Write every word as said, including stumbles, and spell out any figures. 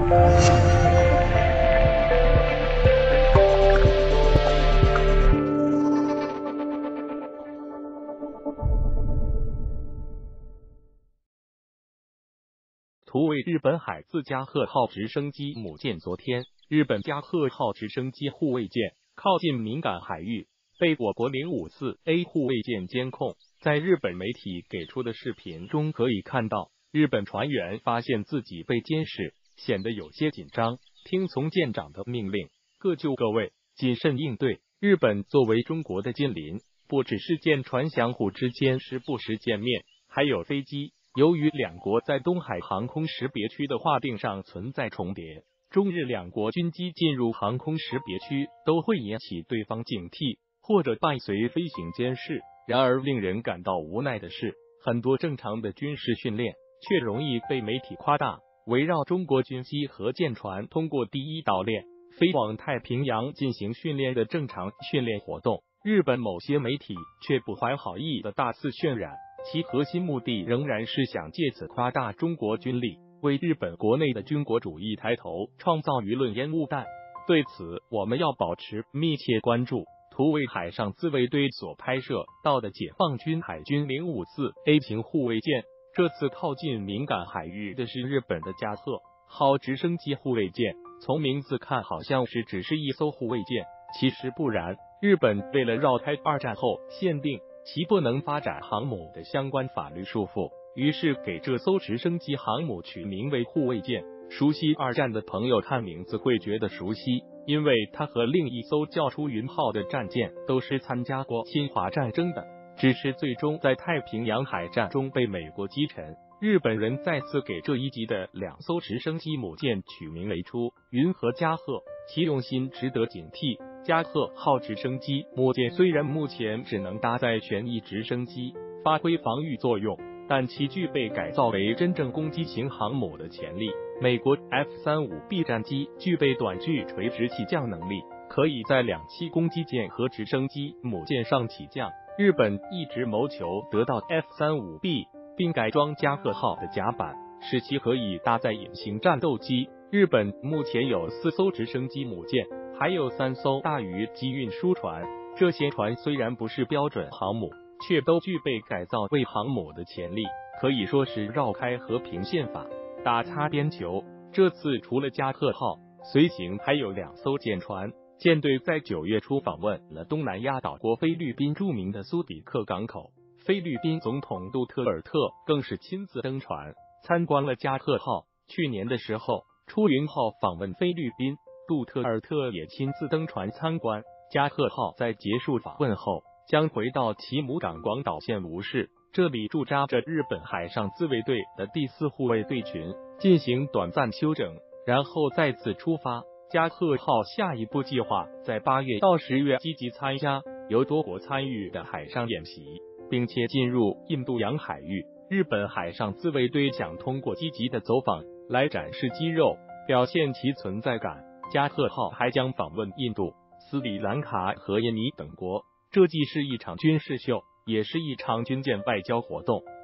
图为日本海自加贺号直升机母舰。昨天，日本加贺号直升机护卫舰靠近敏感海域，被我国零五四 A 护卫舰监控。在日本媒体给出的视频中可以看到，日本船员发现自己被监视，显得有些紧张，听从舰长的命令，各就各位，谨慎应对。日本作为中国的近邻，不只是舰船相互之间时不时见面，还有飞机。由于两国在东海航空识别区的划定上存在重叠，中日两国军机进入航空识别区都会引起对方警惕，或者伴随飞行监视。然而令人感到无奈的是，很多正常的军事训练却容易被媒体夸大，围绕中国军机和舰船通过第一岛链飞往太平洋进行训练的正常训练活动，日本某些媒体却不怀好意的大肆渲染，其核心目的仍然是想借此夸大中国军力，为日本国内的军国主义抬头创造舆论烟雾弹。对此，我们要保持密切关注。图为海上自卫队所拍摄到的解放军海军零五四 A 型护卫舰，这次靠近敏感海域的是日本的加贺号直升机护卫舰。从名字看，好像是只是一艘护卫舰，其实不然。日本为了绕开二战后限定其不能发展航母的相关法律束缚，于是给这艘直升机航母取名为护卫舰。熟悉二战的朋友看名字会觉得熟悉，因为它和另一艘叫出云号的战舰都是参加过侵华战争的，只是最终在太平洋海战中被美国击沉。日本人再次给这一级的两艘直升机母舰取名为出云和加贺，其用心值得警惕。加贺号直升机母舰虽然目前只能搭载旋翼直升机发挥防御作用，但其具备改造为真正攻击型航母的潜力。美国 F 三十五 B 战机具备短距垂直起降能力，可以在两栖攻击舰和直升机母舰上起降。日本一直谋求得到 F 三十五 B， 并改装加贺号的甲板，使其可以搭载隐形战斗机。日本目前有四艘直升机母舰，还有三艘大鱼机运输船。这些船虽然不是标准航母，却都具备改造为航母的潜力，可以说是绕开和平宪法，打擦边球。这次除了加贺号，随行还有两艘舰船。舰队在九月初访问了东南亚岛国菲律宾著名的苏比克港口，菲律宾总统杜特尔特更是亲自登船参观了加贺号。去年的时候，出云号访问菲律宾，杜特尔特也亲自登船参观。加贺号在结束访问后将回到其母港广岛县吴市，这里驻扎着日本海上自卫队的第四护卫队群，进行短暂休整，然后再次出发。加贺号下一步计划在八月到十月积极参加由多国参与的海上演习，并且进入印度洋海域。日本海上自卫队想通过积极的走访来展示肌肉，表现其存在感。加贺号还将访问印度、斯里兰卡和印尼等国，这既是一场军事秀，也是一场军舰外交活动。